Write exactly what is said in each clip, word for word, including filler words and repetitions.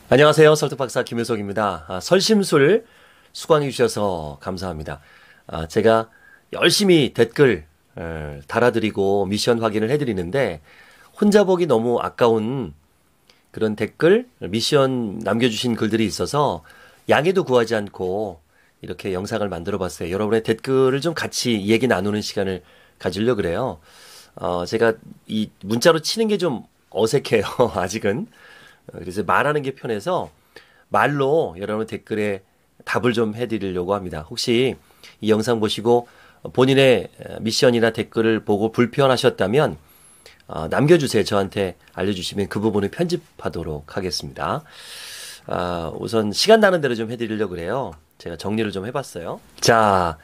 안녕하세요. 설득박사 김효석입니다. 아, 설심술 수강해 주셔서 감사합니다. 아, 제가 열심히 댓글 에, 달아드리고 미션 확인을 해드리는데 혼자 보기 너무 아까운 그런 댓글, 미션 남겨주신 글들이 있어서 양해도 구하지 않고 이렇게 영상을 만들어 봤어요. 여러분의 댓글을 좀 같이 얘기 나누는 시간을 가지려고 그래요. 어, 제가 이 문자로 치는 게 좀 어색해요. 아직은. 어, 그래서 말하는 게 편해서 말로 여러분 댓글에 답을 좀 해드리려고 합니다. 혹시 이 영상 보시고 본인의 미션이나 댓글을 보고 불편하셨다면 어, 남겨주세요. 저한테 알려주시면 그 부분을 편집하도록 하겠습니다. 아, 우선 시간 나는 대로 좀 해드리려고 그래요. 제가 정리를 좀 해봤어요. 자,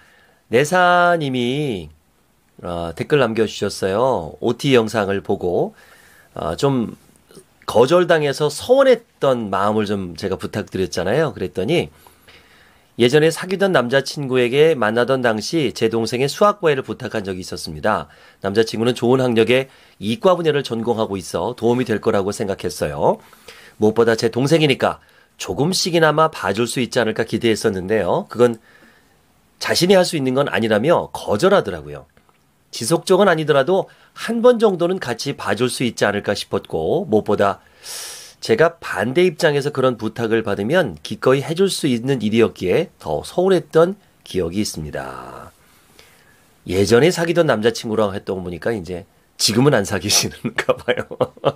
내사님이 어, 댓글 남겨주셨어요. 오티 영상을 보고 어, 좀 거절당해서 서운했던 마음을 좀 제가 부탁드렸잖아요. 그랬더니 예전에 사귀던 남자친구에게 만나던 당시 제 동생의 수학과외를 부탁한 적이 있었습니다. 남자친구는 좋은 학력에 이과 분야를 전공하고 있어 도움이 될 거라고 생각했어요. 무엇보다 제 동생이니까 조금씩이나마 봐줄 수 있지 않을까 기대했었는데요. 그건 자신이 할 수 있는 건 아니라며 거절하더라고요. 지속적은 아니더라도 한 번 정도는 같이 봐줄 수 있지 않을까 싶었고, 무엇보다 제가 반대 입장에서 그런 부탁을 받으면 기꺼이 해줄 수 있는 일이었기에 더 서운했던 기억이 있습니다. 예전에 사귀던 남자친구랑 했던 거 보니까 이제 지금은 안 사귀시는가 봐요.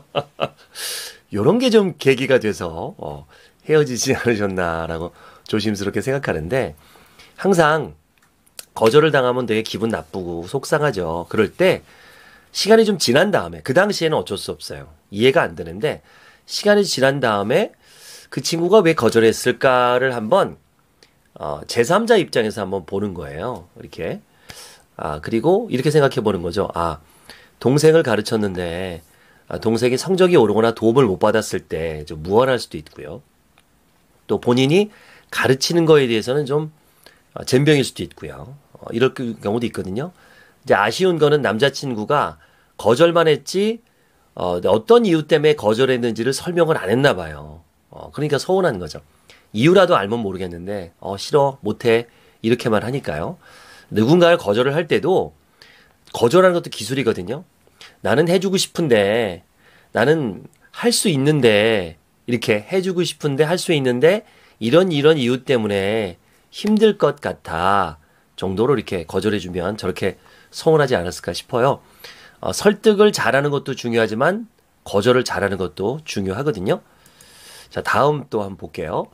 요런 게 좀 계기가 돼서 어, 헤어지지 않으셨나라고 조심스럽게 생각하는데, 항상 거절을 당하면 되게 기분 나쁘고 속상하죠. 그럴 때 시간이 좀 지난 다음에, 그 당시에는 어쩔 수 없어요. 이해가 안 되는데 시간이 지난 다음에 그 친구가 왜 거절했을까를 한번 어, 제삼자 입장에서 한번 보는 거예요. 이렇게. 아, 그리고 이렇게 생각해 보는 거죠. 아, 동생을 가르쳤는데 아, 동생이 성적이 오르거나 도움을 못 받았을 때 좀 무안할 수도 있고요. 또 본인이 가르치는 거에 대해서는 좀 어, 젬병일 수도 있고요. 어, 이럴 그 경우도 있거든요. 이제 아쉬운 거는 남자친구가 거절만 했지 어, 어떤 이유 때문에 거절했는지를 설명을 안 했나 봐요. 어, 그러니까 서운한 거죠. 이유라도 알면 모르겠는데 어, 싫어, 못해 이렇게만 하니까요. 누군가를 거절을 할 때도 거절하는 것도 기술이거든요. 나는 해주고 싶은데, 나는 할 수 있는데, 이렇게 해주고 싶은데 할 수 있는데 이런 이런 이유 때문에 힘들 것 같아 정도로 이렇게 거절해주면 저렇게 서운하지 않았을까 싶어요. 어, 설득을 잘하는 것도 중요하지만 거절을 잘하는 것도 중요하거든요. 자, 다음 또 한번 볼게요.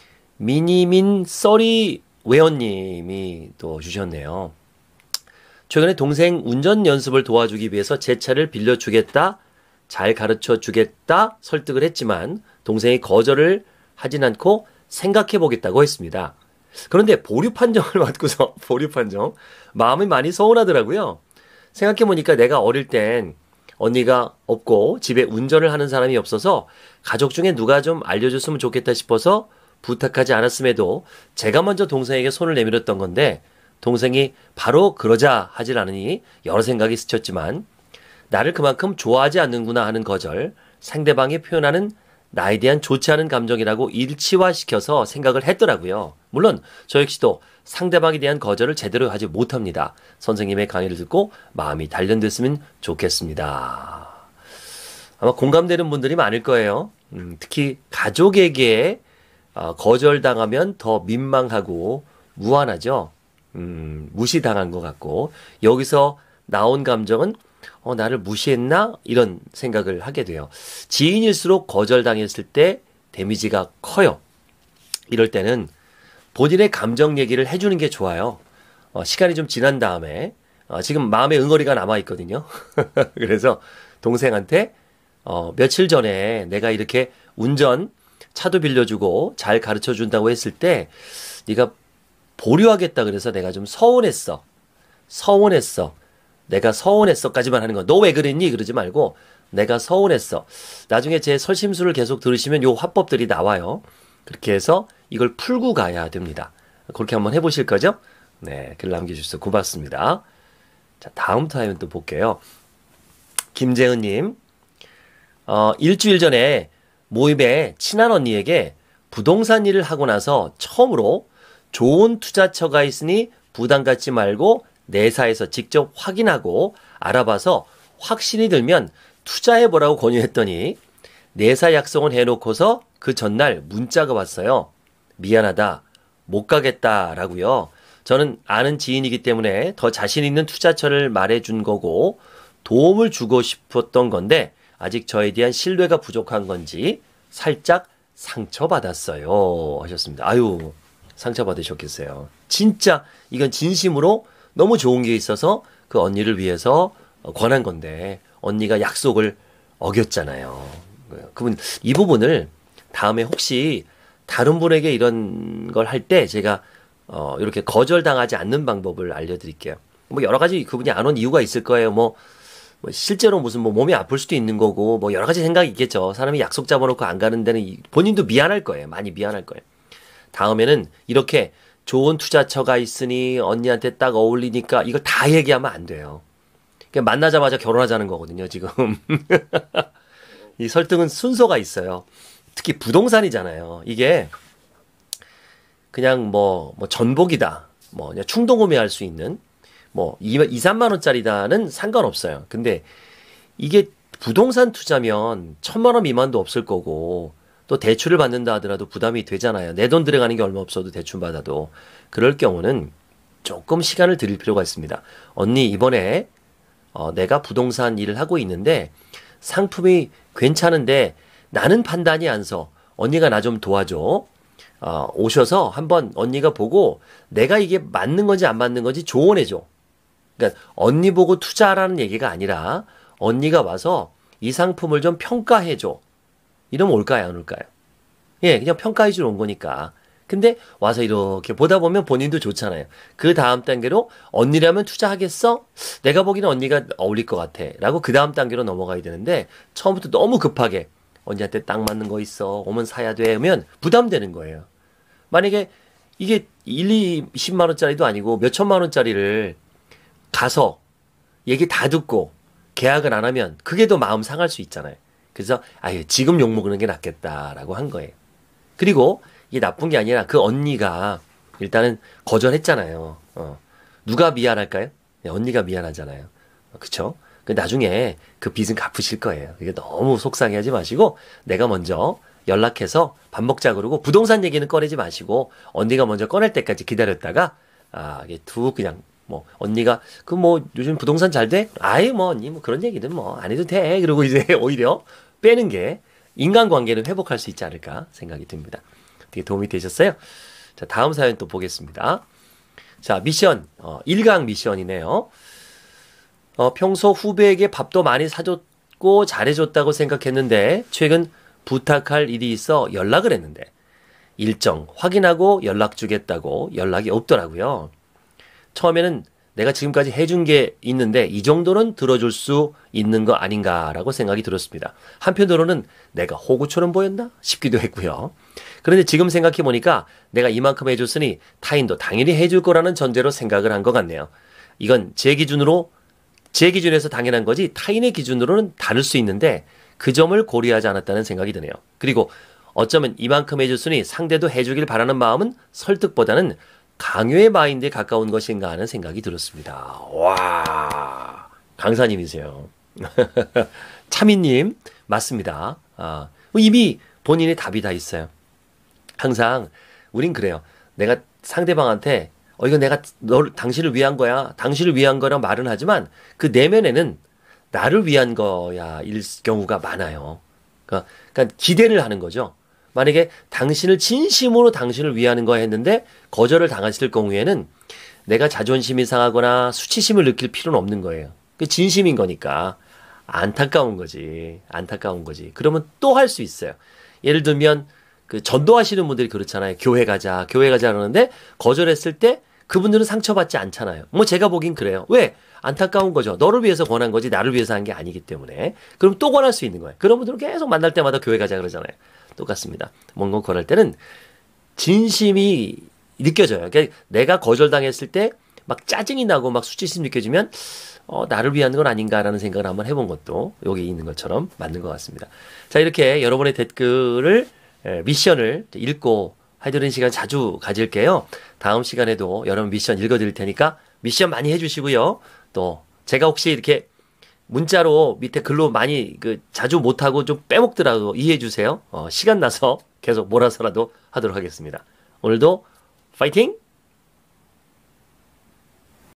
미니민 써리 웨어님이 또 주셨네요. 최근에 동생 운전 연습을 도와주기 위해서 제 차를 빌려주겠다, 잘 가르쳐주겠다 설득을 했지만 동생이 거절을 하진 않고 생각해보겠다고 했습니다. 그런데 보류 판정을 받고서 보류 판정 마음이 많이 서운하더라고요. 생각해보니까 내가 어릴 땐 언니가 없고 집에 운전을 하는 사람이 없어서 가족 중에 누가 좀 알려줬으면 좋겠다 싶어서 부탁하지 않았음에도 제가 먼저 동생에게 손을 내밀었던 건데 동생이 바로 그러자 하질 않으니 여러 생각이 스쳤지만 나를 그만큼 좋아하지 않는구나 하는 거절, 상대방이 표현하는 나에 대한 좋지 않은 감정이라고 일치화시켜서 생각을 했더라고요. 물론 저 역시도 상대방에 대한 거절을 제대로 하지 못합니다. 선생님의 강의를 듣고 마음이 단련됐으면 좋겠습니다. 아마 공감되는 분들이 많을 거예요. 음, 특히 가족에게 어, 거절당하면 더 민망하고 무안하죠. 음, 무시당한 것 같고 여기서 나온 감정은 어, 나를 무시했나? 이런 생각을 하게 돼요. 지인일수록 거절당했을 때 데미지가 커요. 이럴 때는 본인의 감정 얘기를 해주는 게 좋아요. 어, 시간이 좀 지난 다음에 어, 지금 마음의 응어리가 남아있거든요. 그래서 동생한테 어, 며칠 전에 내가 이렇게 운전 차도 빌려주고 잘 가르쳐준다고 했을 때 네가 보류하겠다 그래서 내가 좀 서운했어. 서운했어. 내가 서운했어까지만 하는 거. 너 왜 그랬니? 그러지 말고 내가 서운했어. 나중에 제 설심술을 계속 들으시면 요 화법들이 나와요. 그렇게 해서 이걸 풀고 가야 됩니다. 그렇게 한번 해보실 거죠? 네, 글 남겨주셔서 고맙습니다. 자, 다음 타임은 또 볼게요. 김재은님, 어, 일주일 전에 모임에 친한 언니에게 부동산 일을 하고 나서 처음으로 좋은 투자처가 있으니 부담 갖지 말고 내사에서 직접 확인하고 알아봐서 확신이 들면 투자해보라고 권유했더니 내사 약속은 해놓고서 그 전날 문자가 왔어요. 미안하다. 못 가겠다라고요. 저는 아는 지인이기 때문에 더 자신 있는 투자처를 말해준 거고 도움을 주고 싶었던 건데 아직 저에 대한 신뢰가 부족한 건지 살짝 상처받았어요. 하셨습니다. 아유, 상처받으셨겠어요. 진짜 이건 진심으로 너무 좋은 게 있어서 그 언니를 위해서 권한 건데 언니가 약속을 어겼잖아요. 그분 이 부분을 다음에 혹시 다른 분에게 이런 걸 할 때 제가 어 이렇게 거절당하지 않는 방법을 알려드릴게요. 뭐 여러 가지 그분이 안 온 이유가 있을 거예요. 뭐, 뭐 실제로 무슨 뭐 몸이 아플 수도 있는 거고 뭐 여러 가지 생각이 있겠죠. 사람이 약속 잡아놓고 안 가는 데는 본인도 미안할 거예요. 많이 미안할 거예요. 다음에는 이렇게 좋은 투자처가 있으니 언니한테 딱 어울리니까 이걸 다 얘기하면 안 돼요. 그냥 만나자마자 결혼하자는 거거든요, 지금. 이 설득은 순서가 있어요. 특히 부동산이잖아요. 이게 그냥 뭐, 뭐 전복이다. 뭐 그냥 충동구매할 수 있는 뭐 이, 삼만 원짜리다는 상관없어요. 근데 이게 부동산 투자면 천만 원 미만도 없을 거고 또 대출을 받는다 하더라도 부담이 되잖아요. 내 돈 들어가는 게 얼마 없어도 대출 받아도. 그럴 경우는 조금 시간을 드릴 필요가 있습니다. 언니 이번에 어, 내가 부동산 일을 하고 있는데 상품이 괜찮은데 나는 판단이 안 서. 언니가 나 좀 도와줘. 어, 오셔서 한번 언니가 보고 내가 이게 맞는 건지 안 맞는 건지 조언해줘. 그러니까 언니 보고 투자하라는 얘기가 아니라 언니가 와서 이 상품을 좀 평가해줘. 이러면 올까요, 안 올까요? 예, 그냥 평가해 주러 온 거니까. 근데 와서 이렇게 보다 보면 본인도 좋잖아요. 그 다음 단계로 언니라면 투자하겠어? 내가 보기에는 언니가 어울릴 것 같아. 라고 그 다음 단계로 넘어가야 되는데 처음부터 너무 급하게 언니한테 딱 맞는 거 있어. 오면 사야 돼. 하면 부담되는 거예요. 만약에 이게 일, 이십만 원짜리도 아니고 몇 천만 원짜리를 가서 얘기 다 듣고 계약을 안 하면 그게 더 마음 상할 수 있잖아요. 그래서 아유 지금 욕먹는 게 낫겠다라고 한 거예요. 그리고 이게 나쁜 게 아니라 그 언니가 일단은 거절했잖아요. 어. 누가 미안할까요? 네, 언니가 미안하잖아요. 어, 그쵸? 그 나중에 그 빚은 갚으실 거예요. 이게 너무 속상해하지 마시고 내가 먼저 연락해서 밥 먹자 그러고 부동산 얘기는 꺼내지 마시고 언니가 먼저 꺼낼 때까지 기다렸다가 아 이게 툭 그냥 뭐 언니가 그 뭐 요즘 부동산 잘 돼? 아이 뭐 언니 뭐 그런 얘기는 뭐 안 해도 돼. 그러고 이제 오히려 빼는 게 인간관계는 회복할 수 있지 않을까 생각이 듭니다. 되게 도움이 되셨어요? 자, 다음 사연 또 보겠습니다. 자, 미션, 어, 일 강 미션이네요. 어, 평소 후배에게 밥도 많이 사줬고 잘해줬다고 생각했는데 최근 부탁할 일이 있어 연락을 했는데 일정 확인하고 연락 주겠다고 연락이 없더라고요. 처음에는 내가 지금까지 해준 게 있는데 이 정도는 들어줄 수 있는 거 아닌가라고 생각이 들었습니다. 한편으로는 내가 호구처럼 보였나 싶기도 했고요. 그런데 지금 생각해보니까 내가 이만큼 해줬으니 타인도 당연히 해줄 거라는 전제로 생각을 한 것 같네요. 이건 제 기준으로 제 기준에서 당연한 거지 타인의 기준으로는 다를 수 있는데 그 점을 고려하지 않았다는 생각이 드네요. 그리고 어쩌면 이만큼 해줬으니 상대도 해주길 바라는 마음은 설득보다는 강요의 마인드에 가까운 것인가 하는 생각이 들었습니다. 와, 강사님이세요. 차미님, 맞습니다. 아, 이미 본인의 답이 다 있어요. 항상 우린 그래요. 내가 상대방한테 어 이거 내가 너 당신을 위한 거야. 당신을 위한 거라 말은 하지만 그 내면에는 나를 위한 거야 일 경우가 많아요. 그러니까, 그러니까 기대를 하는 거죠. 만약에 당신을 진심으로 당신을 위하는 거 했는데 거절을 당했을 경우에는 내가 자존심이 상하거나 수치심을 느낄 필요는 없는 거예요. 그 진심인 거니까 안타까운 거지. 안타까운 거지. 그러면 또 할 수 있어요. 예를 들면 그 전도하시는 분들이 그렇잖아요. 교회 가자, 교회 가자 그러는데 거절했을 때 그분들은 상처받지 않잖아요. 뭐 제가 보긴 그래요. 왜? 안타까운 거죠. 너를 위해서 권한 거지 나를 위해서 한 게 아니기 때문에. 그럼 또 권할 수 있는 거예요. 그런 분들은 계속 만날 때마다 교회 가자 그러잖아요. 똑같습니다. 뭔가 권할 때는 진심이 느껴져요. 그러니까 내가 거절당했을 때 막 짜증이 나고 막 수치심 느껴지면 어, 나를 위한 건 아닌가라는 생각을 한번 해본 것도 여기 있는 것처럼 맞는 것 같습니다. 자, 이렇게 여러분의 댓글을, 에, 미션을 읽고 해드리는 시간 자주 가질게요. 다음 시간에도 여러분 미션 읽어드릴 테니까 미션 많이 해주시고요. 또 제가 혹시 이렇게 문자로 밑에 글로 많이 그 자주 못하고 좀 빼먹더라도 이해해 주세요. 어, 시간 나서 계속 몰아서라도 하도록 하겠습니다. 오늘도 파이팅!